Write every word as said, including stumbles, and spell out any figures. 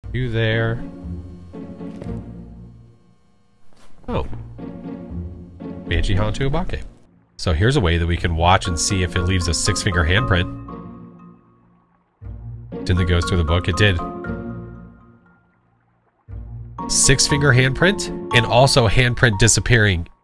You there. Oh. Banshee Hantu Obake. So here's a way that we can watch and see if it leaves a six-finger handprint. Didn't it go through the book? It did. Six-finger handprint, and also handprint disappearing